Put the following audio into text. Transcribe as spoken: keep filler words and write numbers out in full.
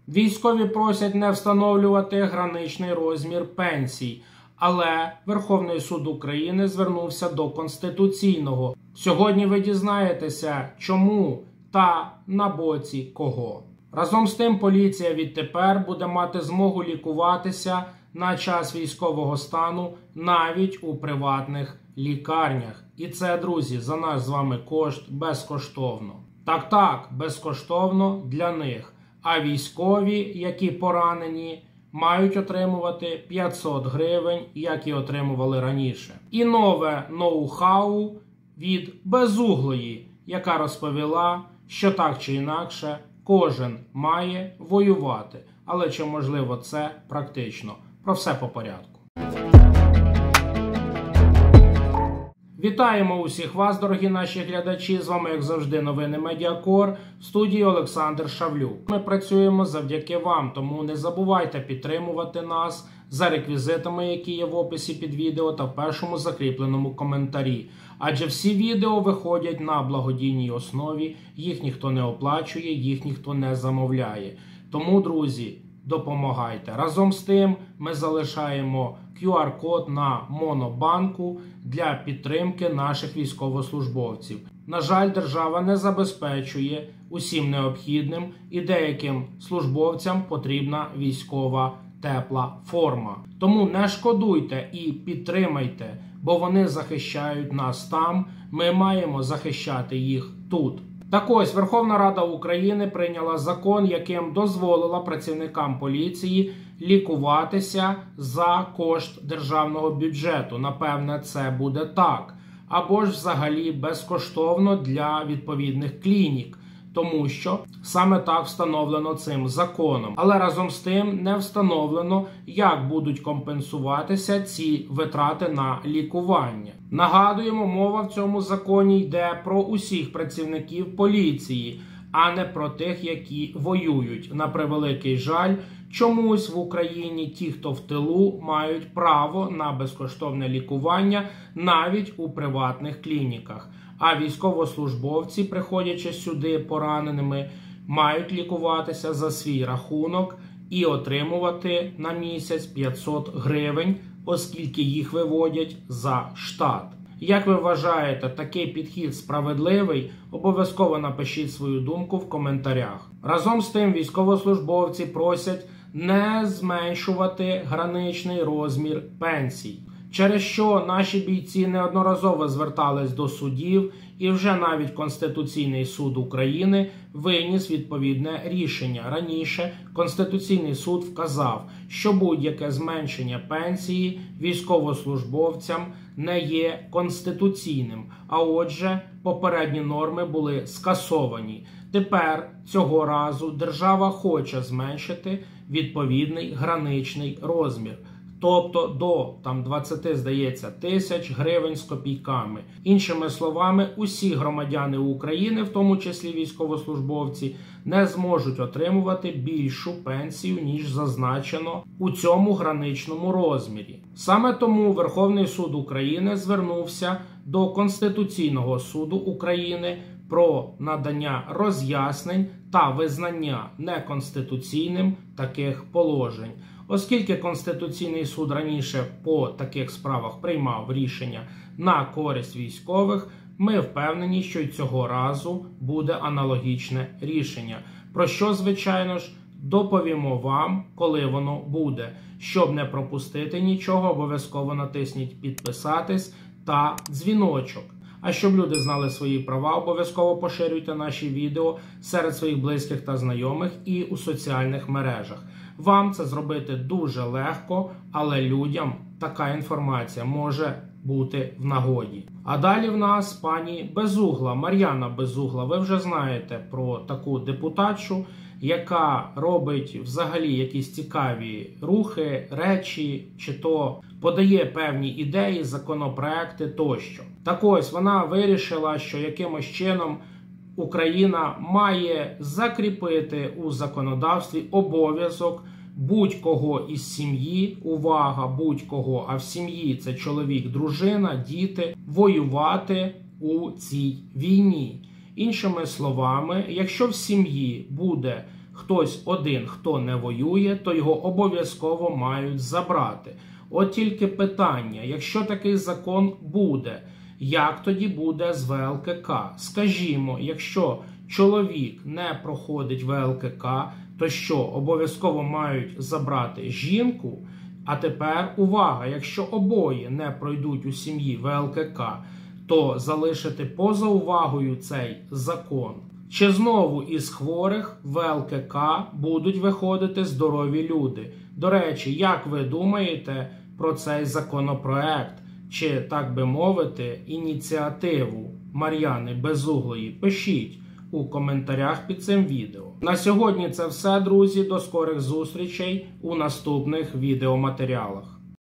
Військові просять не встановлювати граничний розмір пенсій, але Верховний суд України звернувся до Конституційного. Сьогодні ви дізнаєтеся, чому та на боці кого. Разом з тим, поліція відтепер буде мати змогу лікуватися на час військового стану навіть у приватних лікарнях. І це, друзі, за наш з вами кошт безкоштовно. Так-так, безкоштовно для них. А військові, які поранені, мають отримувати п'ятсот гривень, як і отримували раніше. І нове ноу-хау від Безуглої, яка розповіла, що так чи інакше кожен має воювати. Але чи можливо це практично? Про все по порядку. Вітаємо усіх вас, дорогі наші глядачі. З вами, як завжди, новини Медіакор. В студії Олександр Шавлюк. Ми працюємо завдяки вам, тому не забувайте підтримувати нас за реквізитами, які є в описі під відео та в першому закріпленому коментарі. Адже всі відео виходять на благодійній основі, їх ніхто не оплачує, їх ніхто не замовляє. Тому, друзі, допомагайте. Разом з тим ми залишаємо кю ар-код на Монобанку для підтримки наших військовослужбовців. На жаль, держава не забезпечує усім необхідним і деяким службовцям потрібна військова тепла форма. Тому не шкодуйте і підтримайте, бо вони захищають нас там, ми маємо захищати їх тут. Так ось, Верховна Рада України прийняла закон, яким дозволила працівникам поліції лікуватися за кошт державного бюджету. Напевне, це буде так. Або ж взагалі безкоштовно для відповідних клінік. Тому що саме так встановлено цим законом. Але разом з тим не встановлено, як будуть компенсуватися ці витрати на лікування. Нагадуємо, мова в цьому законі йде про усіх працівників поліції, а не про тих, які воюють. На превеликий жаль, чомусь в Україні ті, хто в тилу, мають право на безкоштовне лікування навіть у приватних клініках. А військовослужбовці, приходячи сюди пораненими, мають лікуватися за свій рахунок і отримувати на місяць п'ятсот гривень, оскільки їх виводять за штат. Як ви вважаєте, такий підхід справедливий? Обов'язково напишіть свою думку в коментарях. Разом з тим, військовослужбовці просять не зменшувати граничний розмір пенсій. Через що наші бійці неодноразово звертались до судів, і вже навіть Конституційний суд України виніс відповідне рішення. Раніше Конституційний суд вказав, що будь-яке зменшення пенсії військовослужбовцям не є конституційним, а отже, попередні норми були скасовані. Тепер, цього разу, держава хоче зменшити відповідний граничний розмір. Тобто до там двадцяти, здається, тисяч гривень з копійками. Іншими словами, усі громадяни України, в тому числі військовослужбовці, не зможуть отримувати більшу пенсію, ніж зазначено у цьому граничному розмірі. Саме тому Верховний суд України звернувся до Конституційного суду України про надання роз'яснень та визнання неконституційним таких положень. Оскільки Конституційний суд раніше по таких справах приймав рішення на користь військових, ми впевнені, що й цього разу буде аналогічне рішення. Про що, звичайно ж, доповімо вам, коли воно буде. Щоб не пропустити нічого, обов'язково натисніть підписатись та дзвіночок. А щоб люди знали свої права, обов'язково поширюйте наші відео серед своїх близьких та знайомих і у соціальних мережах. Вам це зробити дуже легко, але людям така інформація може бути в нагоді. А далі в нас пані Безугла, Мар'яна Безугла. Ви вже знаєте про таку депутатшу, яка робить взагалі якісь цікаві рухи, речі, чи то подає певні ідеї, законопроекти тощо. Так ось, вона вирішила, що якимось чином Україна має закріпити у законодавстві обов'язок будь-кого із сім'ї, увага, будь-кого, а в сім'ї це чоловік, дружина, діти, воювати у цій війні. Іншими словами, якщо в сім'ї буде хтось один, хто не воює, то його обов'язково мають забрати. От тільки питання, якщо такий закон буде, як тоді буде з В Л К К? Скажімо, якщо чоловік не проходить В Л К К, то що, обов'язково мають забрати жінку? А тепер увага, якщо обоє не пройдуть у сім'ї В Л К К, то залишити поза увагою цей закон. Чи знову із хворих В Л К К будуть виходити здорові люди? До речі, як ви думаєте про цей законопроект? Чи, так би мовити, ініціативу Мар'яни Безуглої? Пишіть у коментарях під цим відео. На сьогодні це все, друзі. До скорих зустрічей у наступних відеоматеріалах.